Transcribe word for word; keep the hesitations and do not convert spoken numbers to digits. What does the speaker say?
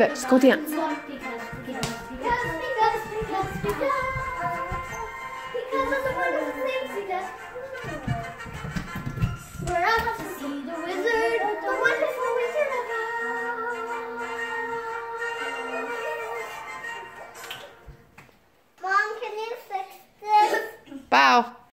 it. Just go dance. Because, because, because, because, because, because of the wonderful things he does. We're about to see the wizard.